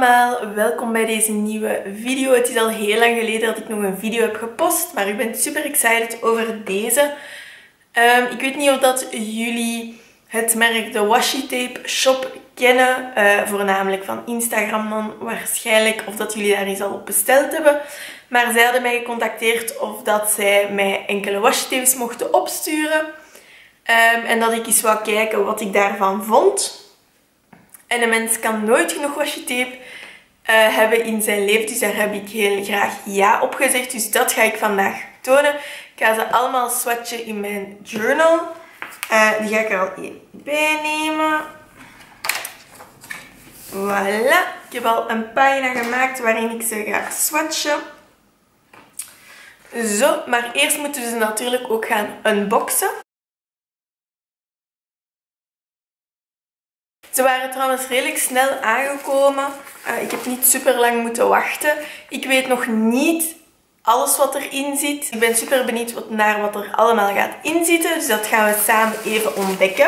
allemaal, welkom bij deze nieuwe video. Het is al heel lang geleden dat ik nog een video heb gepost, maar ik ben super excited over deze. Ik weet niet of dat jullie het merk de Washi Tape Shop kennen, voornamelijk van Instagram dan waarschijnlijk, of dat jullie daar eens al op besteld hebben. Maar zij hadden mij gecontacteerd of dat zij mij enkele washi tapes mochten opsturen. En dat ik eens wou kijken wat ik daarvan vond. En een mens kan nooit genoeg washi tape hebben in zijn leven. Dus daar heb ik heel graag ja op gezegd. Dus dat ga ik vandaag tonen. Ik ga ze allemaal swatchen in mijn journal. Die ga ik er al één bij nemen. Voilà. Ik heb al een pagina gemaakt waarin ik ze ga swatchen. Zo, maar eerst moeten we ze natuurlijk ook gaan unboxen. Ze waren trouwens redelijk snel aangekomen. Ik heb niet super lang moeten wachten. Ik weet nog niet alles wat erin zit. Ik ben super benieuwd naar wat er allemaal gaat inzitten. Dus dat gaan we samen even ontdekken.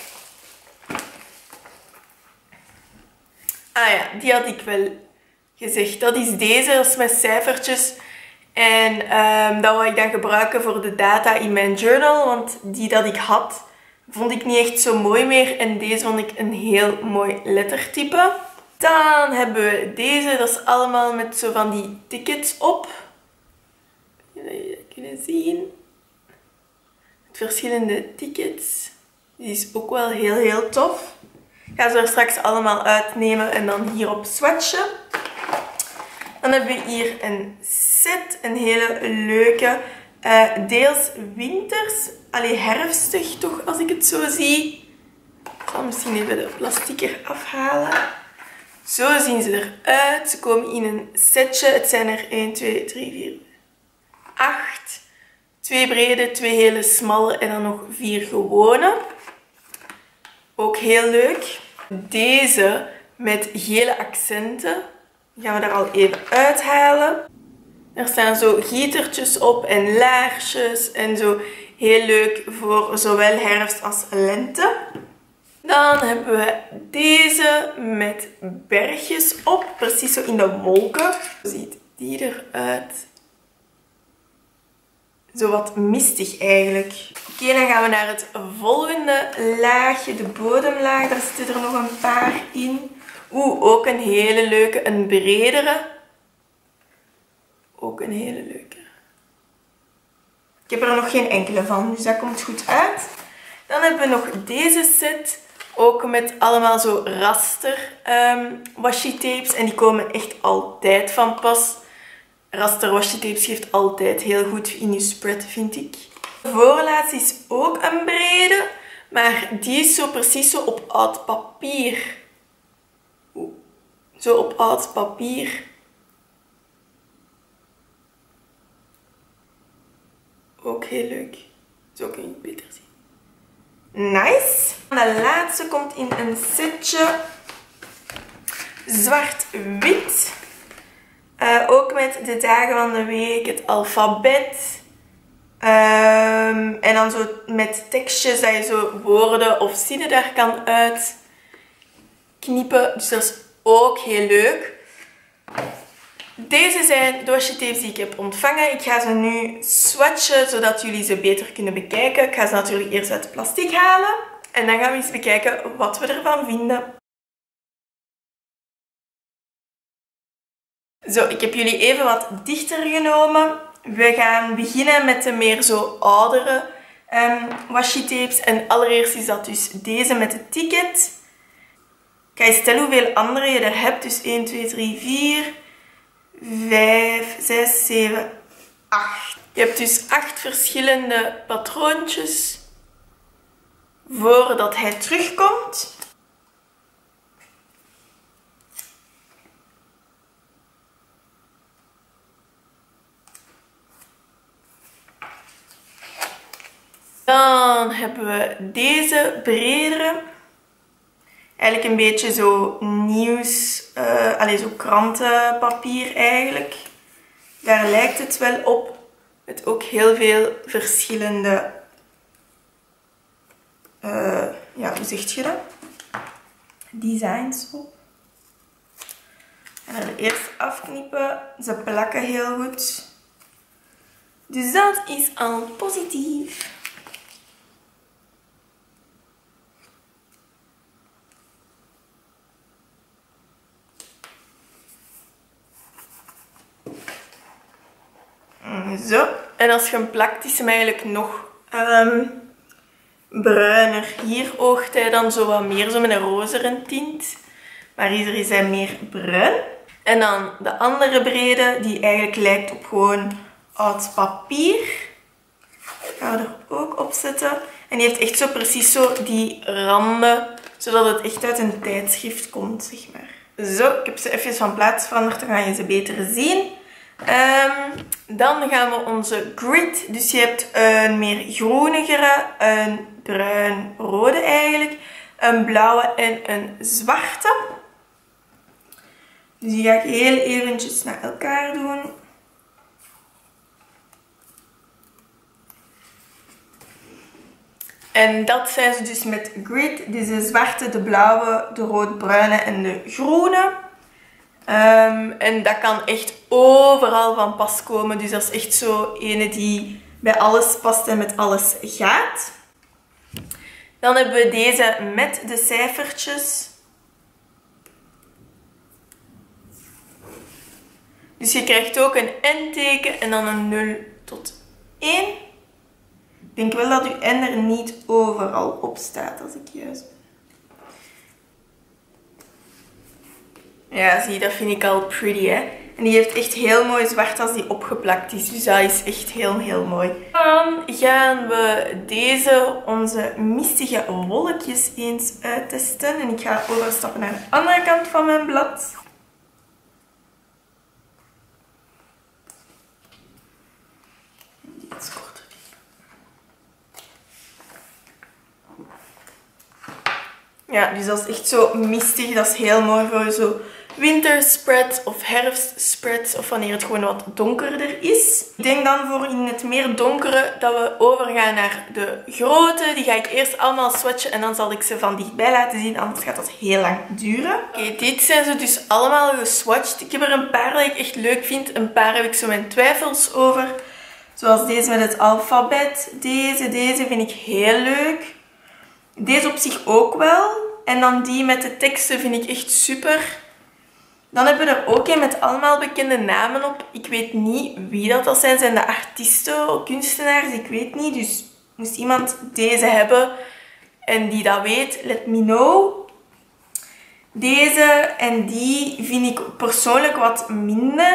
Ah ja, die had ik wel gezegd. Dat is deze, dat is met cijfertjes. En dat wou ik dan gebruiken voor de data in mijn journal. Want die dat ik had, vond ik niet echt zo mooi meer. En deze vond ik een heel mooi lettertype. Dan hebben we deze. Dat is allemaal met zo van die tickets op. Jullie dat kunnen zien. Met verschillende tickets. Die is ook wel heel tof. Ik ga ze er straks allemaal uitnemen en dan hierop swatchen. Dan hebben we hier een set. Een hele leuke. Deels winters. Allee, herfstig toch, als ik het zo zie. Ik zal misschien even de plastic eraf halen. Zo zien ze eruit. Ze komen in een setje. Het zijn er 1, 2, 3, 4, 8. 2 brede, 2 hele smalle en dan nog 4 gewone. Ook heel leuk. Deze met gele accenten. Die gaan we daar al even uithalen. Er staan zo gietertjes op en laarsjes en zo. Heel leuk voor zowel herfst als lente. Dan hebben we deze met bergjes op. Precies zo in de wolken. Zo ziet die eruit. Zo wat mistig eigenlijk. Oké, dan gaan we naar het volgende laagje. De bodemlaag. Daar zitten er nog een paar in. Ook een hele leuke. Een bredere. Ook een hele leuke. Ik heb er nog geen enkele van, dus dat komt goed uit. Dan hebben we nog deze set. Ook met allemaal zo raster washi tapes. En die komen echt altijd van pas. Raster washi tapes geeft altijd heel goed in je spread, vind ik. De voorlaatste is ook een brede. Maar die is zo precies zo op oud papier. Zo op oud papier. Ook heel leuk. Zo kun je het beter zien. Nice. De laatste komt in een setje. Zwart-wit. Ook met de dagen van de week. Het alfabet. En dan zo met tekstjes dat je zo woorden of zinnen daar kan uitknippen. Dus dat is ook heel leuk. Deze zijn de washi tapes die ik heb ontvangen. Ik ga ze nu swatchen, zodat jullie ze beter kunnen bekijken. Ik ga ze natuurlijk eerst uit het plastic halen. En dan gaan we eens bekijken wat we ervan vinden. Zo, ik heb jullie even wat dichter genomen. We gaan beginnen met de meer zo oudere washi tapes. En allereerst is dat dus deze met de ticket. Ik ga je stellen hoeveel andere je er hebt. Dus 1, 2, 3, 4... 5, 6, 7, 8. Je hebt dus 8 verschillende patroontjes voordat hij terugkomt. Dan hebben we deze bredere. Eigenlijk een beetje zo nieuws, zo krantenpapier eigenlijk. Daar lijkt het wel op. Met ook heel veel verschillende, hoe zeg je dat? Designs op. Ik ga er eerst afknippen. Ze plakken heel goed. Dus dat is al positief. Zo. En als je hem plakt, is hem eigenlijk nog bruiner. Hier oogt hij dan zo wat meer zo met een rozere tint. Maar hier is hij meer bruin. En dan de andere brede, die eigenlijk lijkt op gewoon oud papier. Ik ga er ook op zetten. En die heeft echt zo precies zo die randen, zodat het echt uit een tijdschrift komt, zeg maar. Zo, ik heb ze even van plaats veranderd, dan ga je ze beter zien. Dan gaan we onze grid. Dus je hebt een meer groenigere, een bruin-rode eigenlijk, een blauwe en een zwarte. Dus die ga ik heel eventjes naar elkaar doen. En dat zijn ze dus met grid. Dus de zwarte, de blauwe, de rood-bruine en de groene. En dat kan echt overal van pas komen. Dus dat is echt zo ene die bij alles past en met alles gaat. Dan hebben we deze met de cijfertjes. Dus je krijgt ook een N-teken en dan een 0 tot 1. Ik denk wel dat uw N er niet overal op staat, als ik juist ben. Ja, zie je, dat vind ik al pretty, hè. En die heeft echt heel mooi zwart als die opgeplakt is. Dus dat is echt heel mooi. Dan gaan we deze, onze mistige wolkjes eens uittesten. En ik ga overstappen naar de andere kant van mijn blad. Iets korter. Ja, dus dat is echt zo mistig. Dat is heel mooi voor zo winterspreads of herfstspreads of wanneer het gewoon wat donkerder is. Ik denk dan voor in het meer donkere dat we overgaan naar de grote. Die ga ik eerst allemaal swatchen en dan zal ik ze van dichtbij laten zien, anders gaat dat heel lang duren. Oké, dit zijn ze dus allemaal geswatcht. Ik heb er een paar die ik echt leuk vind. Een paar heb ik zo mijn twijfels over. Zoals deze met het alfabet. Deze vind ik heel leuk. Deze op zich ook wel. En dan die met de teksten vind ik echt super. Dan hebben we er ook een met allemaal bekende namen op. Ik weet niet wie dat zijn. Zijn de artiesten, kunstenaars? Ik weet niet. Dus moest iemand deze hebben en die dat weet, let me know. Deze en die vind ik persoonlijk wat minder.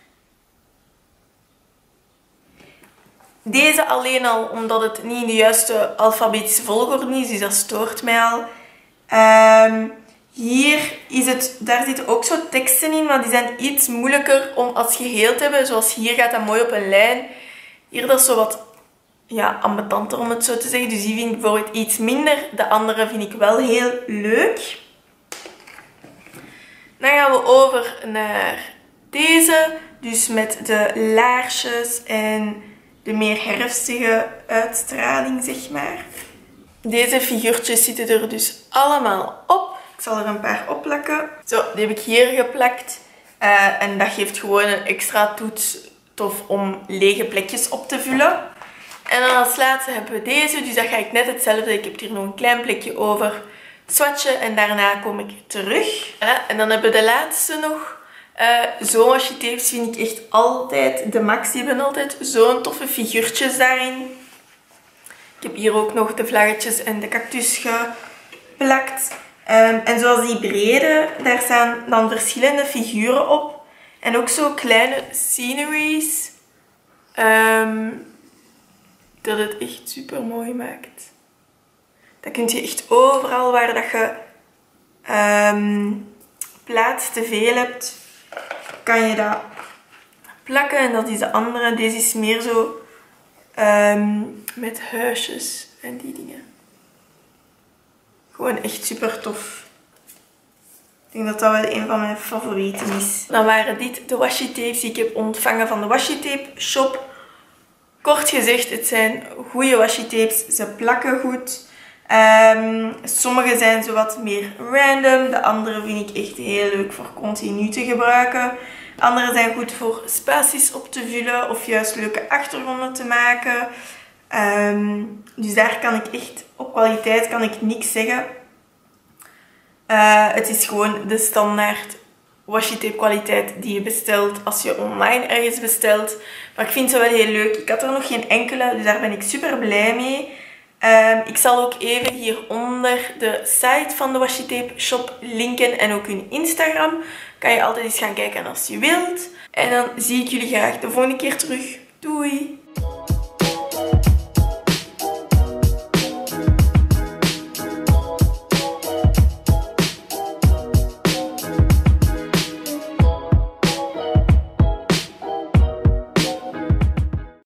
Deze alleen al omdat het niet in de juiste alfabetische volgorde is. Dus dat stoort mij al. Hier is het, daar zitten ook zo teksten in, maar die zijn iets moeilijker om als geheel te hebben. Zoals hier gaat dat mooi op een lijn. Hier dat is zo wat ambetanter om het zo te zeggen. Dus die vind ik bijvoorbeeld iets minder. De andere vind ik wel heel leuk. Dan gaan we over naar deze. Dus met de laarsjes en de meer herfstige uitstraling, zeg maar. Deze figuurtjes zitten er dus allemaal op. Ik zal er een paar opplakken. Zo, die heb ik hier geplakt. En dat geeft gewoon een extra toef om lege plekjes op te vullen. En dan als laatste hebben we deze. Dus dat ga ik net hetzelfde. Ik heb hier nog een klein plekje over. Swatchen en daarna kom ik terug. En dan hebben we de laatste nog. Zo'n washi tapes vind ik echt altijd de max. Die hebben altijd zo'n toffe figuurtjes daarin. Ik heb hier ook nog de vlaggetjes en de cactus geplakt. En zoals die brede, daar staan dan verschillende figuren op. En ook zo kleine sceneries. Dat het echt super mooi maakt. Dat kun je echt overal waar dat je plaats te veel hebt, kan je dat plakken. En dat is de andere. Deze is meer zo met huisjes en die dingen. Gewoon echt super tof. Ik denk dat dat wel een van mijn favorieten is. Dan waren dit de washi tapes die ik heb ontvangen van de washi tape shop. Kort gezegd, het zijn goede washi tapes. Ze plakken goed. Sommige zijn zo wat meer random. De andere vind ik echt heel leuk voor continu te gebruiken. Andere zijn goed voor spaties op te vullen of juist leuke achtergronden te maken. Dus daar kan ik echt, op kwaliteit kan ik niks zeggen. Het is gewoon de standaard washi tape kwaliteit die je bestelt als je online ergens bestelt. Maar ik vind ze wel heel leuk. Ik had er nog geen enkele, dus daar ben ik super blij mee. Ik zal ook even hieronder de site van de washi tape shop linken en ook hun Instagram. Kan je altijd eens gaan kijken als je wilt. En dan zie ik jullie graag de volgende keer terug. Doei!